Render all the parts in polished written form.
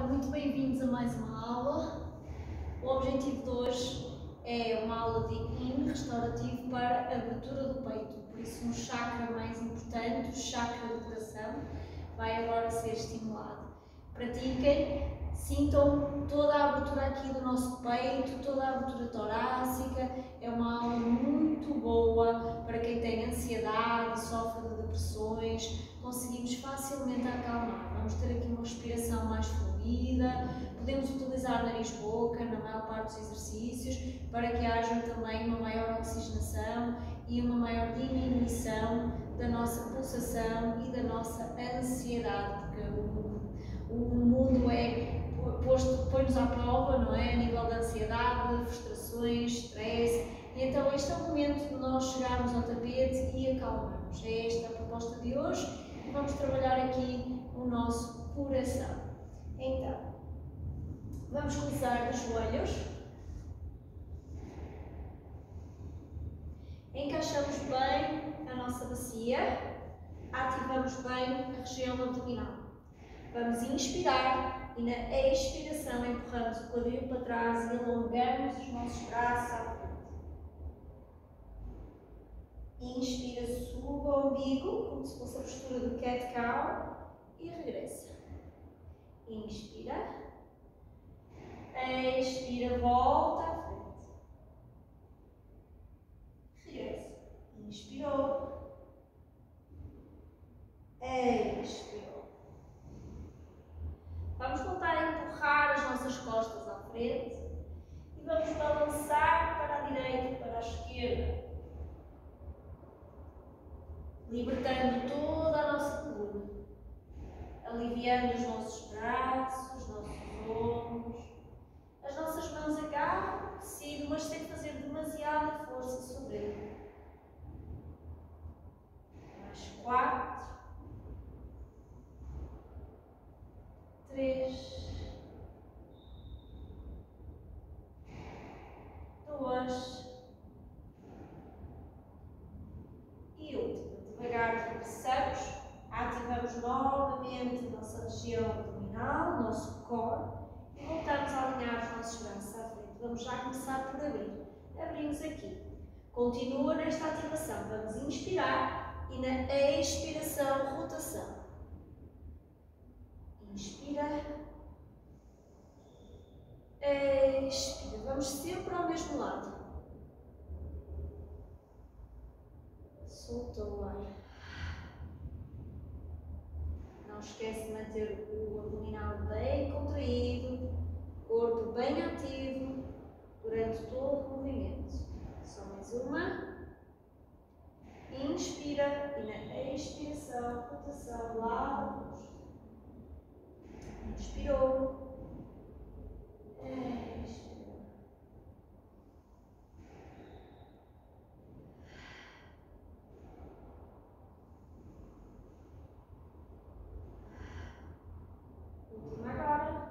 muito bem-vindos a mais uma aula. O objetivo de hoje é uma aula de Yin restaurativo para a abertura do peito. Por isso, um chakra mais importante, o chakra do coração, vai agora ser estimulado. Pratiquem, sintam toda a abertura aqui do nosso peito, toda a abertura torácica. É uma aula muito boa para quem tem ansiedade, sofre de depressões. Conseguimos facilmente acalmar. Vamos ter aqui uma respiração mais fluida. Podemos utilizar nariz-boca na maior parte dos exercícios para que haja também uma maior oxigenação e uma maior diminuição da nossa pulsação e da nossa ansiedade, porque o mundo põe-nos à prova, não é? A nível de ansiedade, frustrações, stress. E então este é o momento de nós chegarmos ao tapete e acalmarmos. É esta a proposta de hoje. Vamos trabalhar aqui o nosso coração. Então, vamos começar dos joelhos. Encaixamos bem a nossa bacia. Ativamos bem a região abdominal. Vamos inspirar e na expiração empurramos o quadril para trás e alongamos os nossos braços à frente. Inspira, suba o umbigo, como se fosse a postura do cat-cow, e regressa. Inspira. Expira, volta à frente. Regressa. Inspirou. Expirou. Vamos voltar a empurrar as nossas costas à frente e vamos balançar para a direita e para a esquerda, libertando toda a nossa coluna, aliviando os nossos braços, os nossos ombros. As nossas mãos agarram o tecido, mas sem fazer demasiada força sobre ele. Mais 4, 3, 2 e última. Devagar regressamos, ativamos novamente a nossa região abdominal, o nosso core, e voltamos a alinhar os nossos braços à frente. Vamos já começar por abrir. Abrimos aqui. Continua nesta ativação. Vamos inspirar e na expiração, rotação. Inspira. Expira. Vamos sempre ao mesmo lado. Solta o ar. Não esquece de manter o abdominal bem contraído, corpo bem ativo durante todo o movimento. Só mais uma. Inspira e na expiração, rotação, lados. Inspirou. Expirou. Última agora.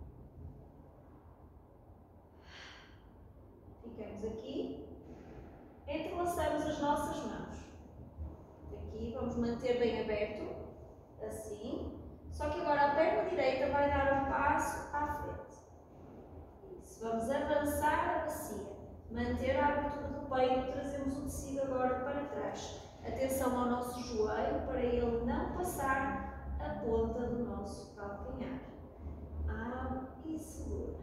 Ficamos aqui. Entrelaçamos as nossas mãos. Aqui vamos manter bem aberto, assim. Só que agora a perna direita vai dar um passo à frente. Isso. Vamos avançar a bacia. Manter a abertura do peito. Trazemos o tecido agora para trás. Atenção ao nosso joelho para ele não passar a ponta do nosso calcanhar. Abre e segura.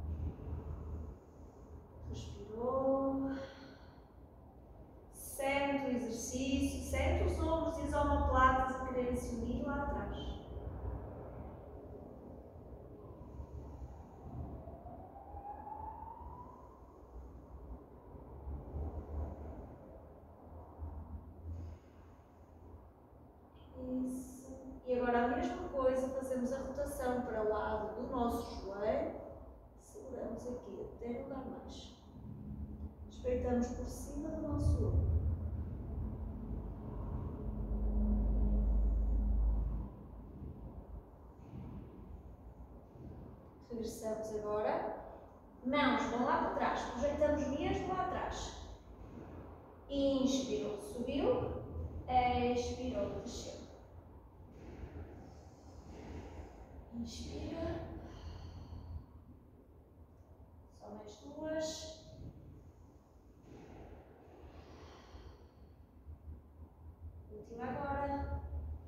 Respirou. Sente o exercício. Sente os ombros e as omoplatas a quererem se unir lá atrás. Isso. E agora a mesma coisa, fazemos a rotação para o lado do nosso joelho. Seguramos aqui até não dar mais. Espreitamos por cima do nosso ombro. Regressamos agora. Mãos vão lá para trás. Projetamos mesmo lá atrás. Inspirou, subiu. Expirou, desceu. Inspira. duas. Última agora.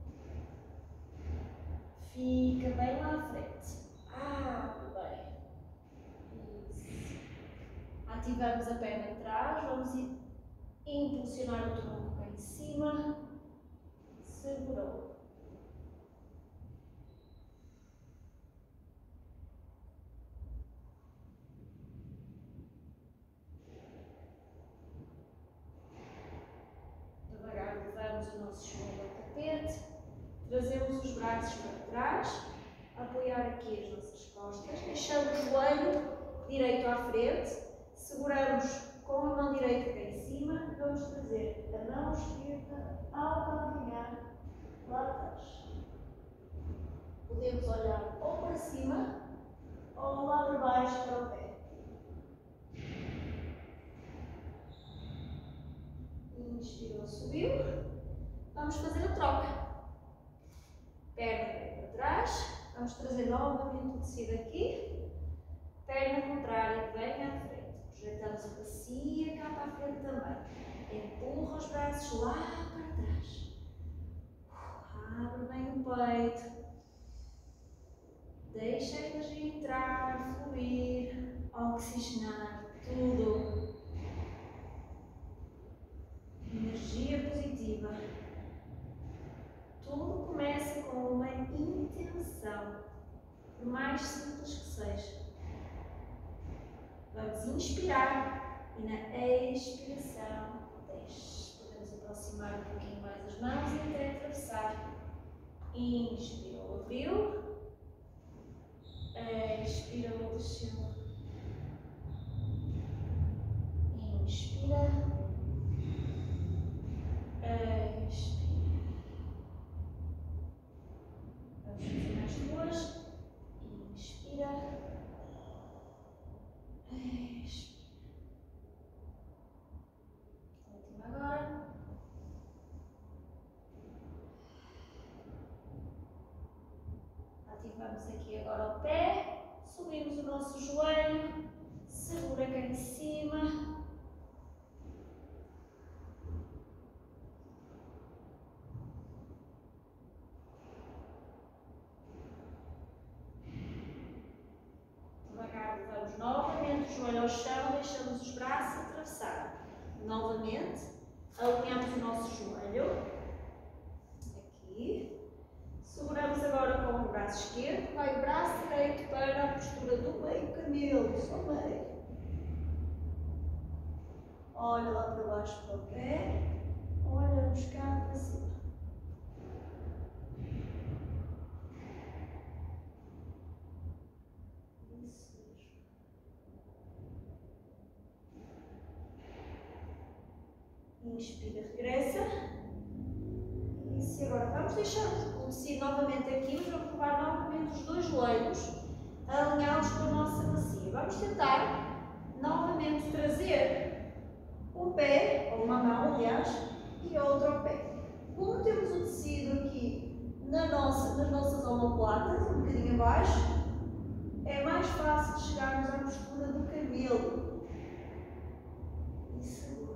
Fica bem lá à frente. Bem. Isso. Ativamos a perna de trás, vamos impulsionar o tronco cá em cima. Segurou. Devagar levamos o nosso joelho ao tapete, trazemos os braços para trás, apoiar aqui as nossas costas, deixando o joelho direito à frente, seguramos com a mão direita cá em cima, vamos trazer a mão esquerda ao calcanhar lá atrás. Podemos olhar ou para cima ou lá para baixo para o pé. Inspirou, subiu. Vamos fazer a troca. Perna vem para trás. Vamos trazer novamente o tecido aqui. Perna contrária vem à frente. Projetamos a bacia cá para a frente também. Empurra os braços lá para trás. Abre bem o peito. Deixa a energia entrar, fluir, oxigenar tudo. Energia positiva. Tudo começa com uma intenção, por mais simples que seja. Vamos inspirar e na expiração, podemos aproximar um pouquinho mais as mãos e até atravessar. Inspirou, abriu. Expirou, desceu. Inspira. Expira. Vamos fazer mais duas. Inspira. Expira. Última agora. Ativamos aqui agora o pé. Subimos o nosso joelho. Segura cá em cima. Levamos novamente o joelho ao chão, deixamos os braços atravessar. Novamente, alinhamos o nosso joelho. Aqui. Seguramos agora com o braço esquerdo, vai o braço direito para a postura do meio camelo, só meio. Olha lá para baixo para o pé, olhamos cá para cima. Inspira, regressa. Isso, e agora vamos deixar o tecido novamente aqui, mas vamos levar novamente os dois joelhos alinhados com a nossa bacia. Vamos tentar novamente trazer um pé, ou uma mão, aliás, e outro ao pé. Como temos o tecido aqui nas nossas omoplatas, um bocadinho abaixo, é mais fácil chegarmos à postura do camelo. E segura.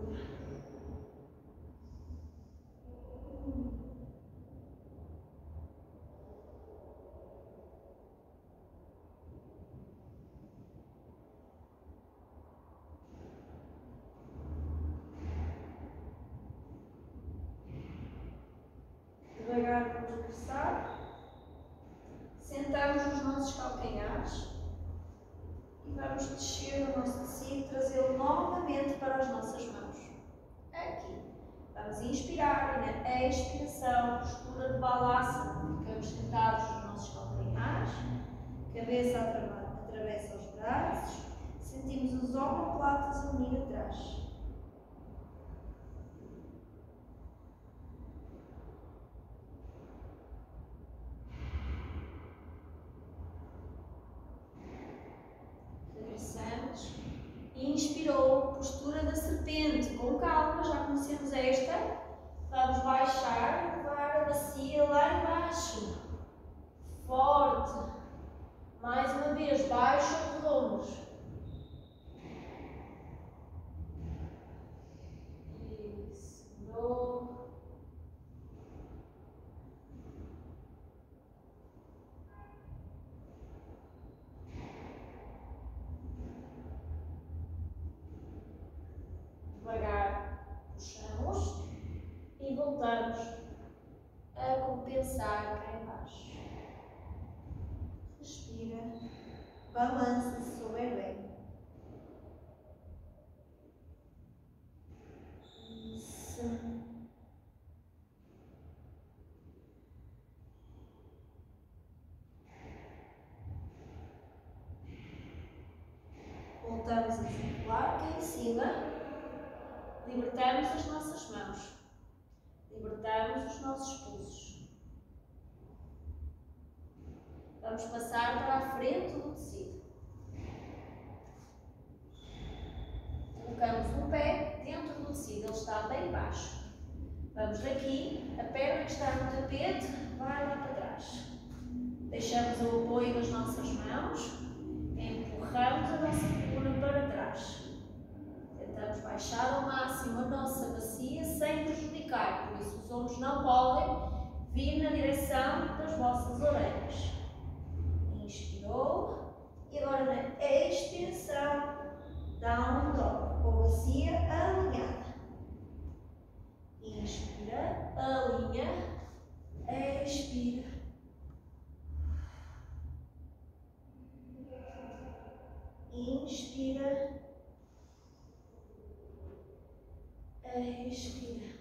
Devagar vamos regressar. Sentamos nos nossos calcanhares e vamos descer o nosso tecido, trazê-lo novamente para as nossas mãos. Aqui. Vamos inspirar e na expiração, postura de balança, ficamos sentados nos nossos calcanhares, cabeça atravessa os braços, sentimos os omoplatas a unir atrás. Regressamos. Inspirou, postura da serpente. Com calma, já conhecemos esta. Vamos baixar, levar a bacia lá embaixo. Forte. Mais uma vez, baixa os ombros. Balança se souber bem. Isso. Voltamos a circular aqui em cima. Libertamos as nossas mãos. Libertamos os nossos pulsos. Vamos passar para a frente do tecido. Colocamos um pé dentro do tecido, ele está bem baixo. Vamos daqui, a perna que está no tapete vai lá para trás. Deixamos o apoio das nossas mãos, empurramos a nossa coluna para trás. Tentamos baixar ao máximo a nossa bacia sem prejudicar, por isso os ombros não podem vir na direção das vossas orelhas. Inspirou e agora na expiração dá um toque com a bacia alinhada. Inspira, alinha, expira. Inspira, expira.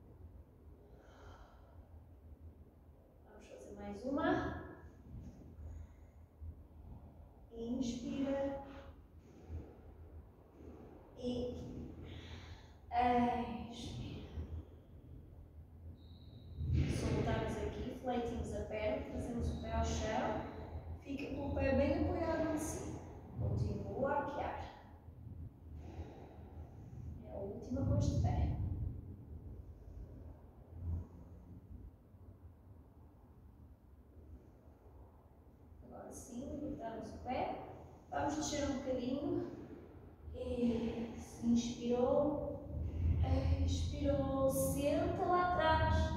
Vamos fazer mais uma. Inspira e expira. Soltamos aqui, fleitinhos a perna, trazemos o pé ao chão, fica com o pé bem apoiado no tecido. Continua a arquear. É a última com este pé. Agora sim, libertamos o pé. Vamos descer um bocadinho. Inspirou, expirou, senta lá atrás.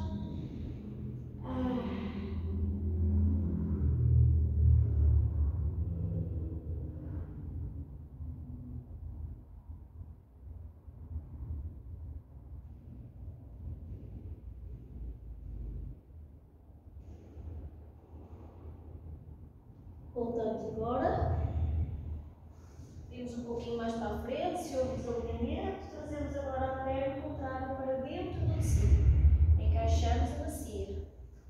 Voltamos agora. Vimos um pouquinho mais para a frente, se houve desalinhamento, trazemos agora a perna contrária para dentro do tecido. Encaixamos a bacia.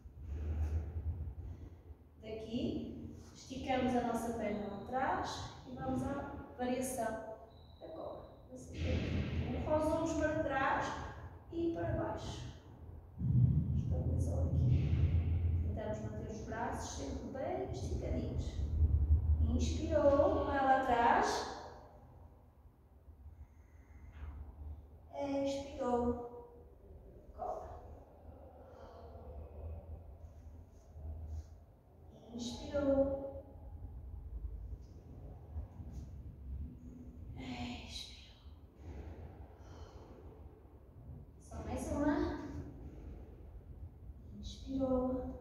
Daqui, esticamos a nossa perna lá atrás e vamos à variação da cobra. Empurra os ombros para trás e para baixo. Estabilizou aqui. Tentamos manter os braços sempre bem esticadinhos. Inspirou, vai lá atrás. Expirou, cobra. Inspirou. Expirou. Só mais uma. Inspirou.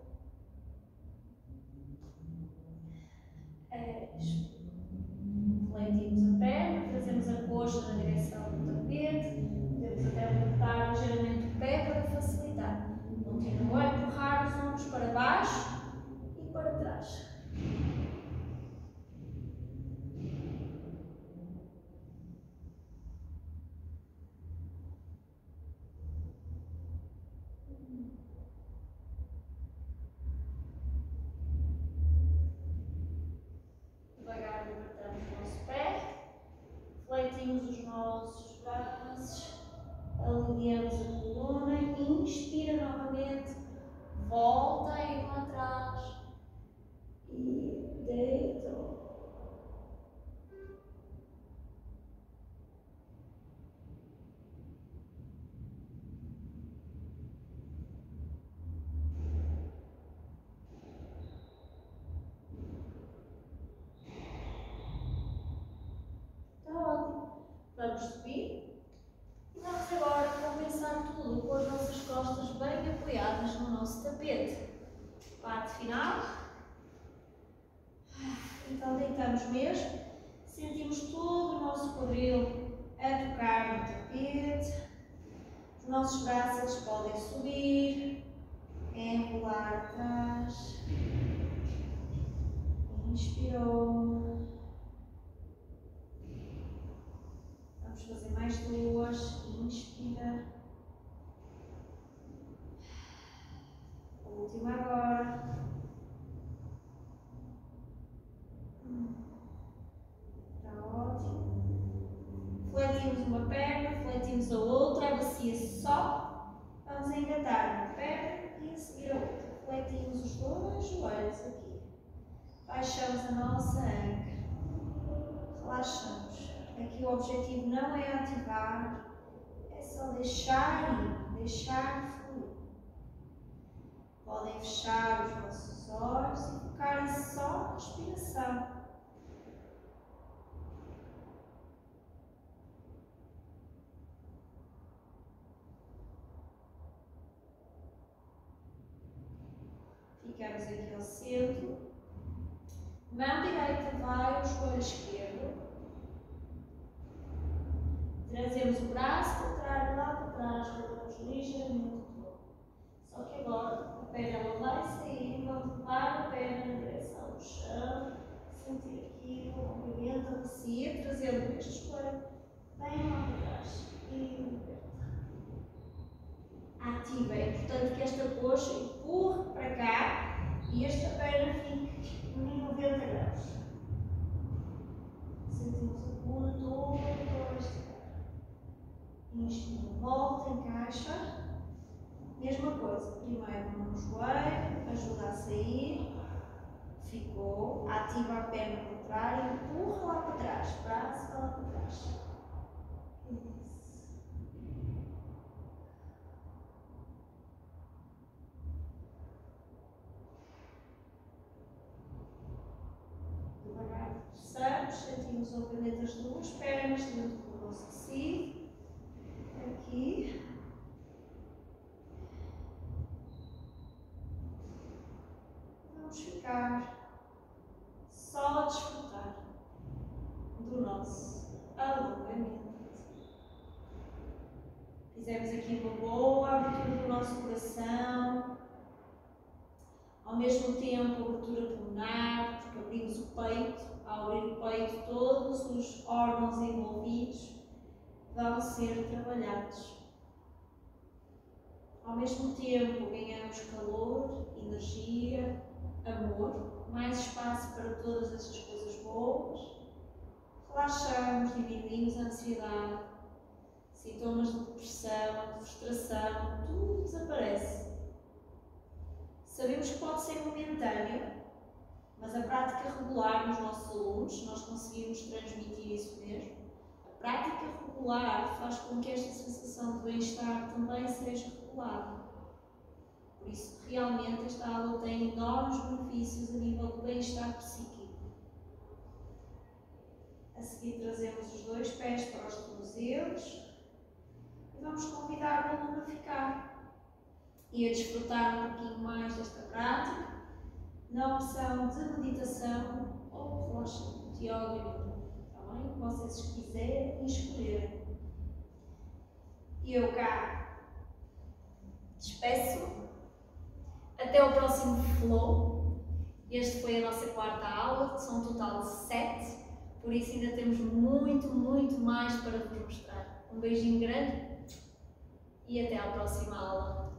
Fleitimos a perna, trazemos a coxa na direção do tapete. Podemos até levantar ligeiramente o pé para facilitar. Continua a empurrar os ombros para baixo e para trás. Devagar libertamos o nosso pé, fleitimos os nossos braços, aliviamos a coluna, inspira novamente, volta aí para trás e deita. Vamos subir e vamos agora compensar tudo com as nossas costas bem apoiadas no nosso tapete. Parte final. Então deitamos mesmo, sentimos todo o nosso quadril a tocar no tapete. Os nossos braços podem subir, enrolar atrás. Inspirou. sentimos a outra, a bacia sobe, vamos engatar uma perna e a seguir a outra. Fletimos os dois joelhos aqui. Baixamos a nossa anca. Relaxamos. Aqui o objetivo não é ativar, é só deixar ir, deixar fluir. Podem fechar os vossos olhos e focarem só na respiração. Ficamos aqui ao centro. Mão direita vai ao joelho esquerdo. Trazemos o braço contrário lá para trás, voltamos ligeiramente o corpo. Só que agora a perna ela vai sair, vamos levar a perna na direção do chão, sentir aqui o movimento da bacia, trazendo este joelho bem lá para trás e liberta. Ativa, é importante que esta coxa empurre para cá e esta perna fique em 90 graus. Sentimos a coluna toda esticar. Inspira, volta, encaixa. Mesma coisa, primeiro mão no joelho, ajuda a sair. Ficou. Ativa a perna contrária, empurra lá para trás. Braço lá para trás. Sentimos o movimento das duas pernas dentro do nosso tecido. Aqui. Vamos ficar só a desfrutar do nosso alongamento. Fizemos aqui uma boa abertura do nosso coração. Ao mesmo tempo, abertura pulmonar, porque abrimos o peito. Ao abrir o peito, todos os órgãos envolvidos vão ser trabalhados. Ao mesmo tempo, ganhamos calor, energia, amor, mais espaço para todas essas coisas boas. Relaxamos, diminuímos a ansiedade, sintomas de depressão, de frustração, tudo desaparece. Sabemos que pode ser momentâneo, mas a prática regular nos nossos alunos, nós conseguimos transmitir isso mesmo. A prática regular faz com que esta sensação de bem-estar também seja regulada. Por isso, realmente, esta aula tem enormes benefícios a nível do bem-estar psíquico. A seguir, trazemos os dois pés para os tornozelos e vamos convidar o aluno a ficar e a desfrutar um pouquinho mais desta prática, na opção de meditação ou relaxamento, yoga e yoga, está bem? O que vocês quiserem escolher. E eu cá despeço. Até ao próximo flow. Este foi a nossa quarta aula, são um total de 7, por isso ainda temos muito mais para vos mostrar. Um beijinho grande e até à próxima aula.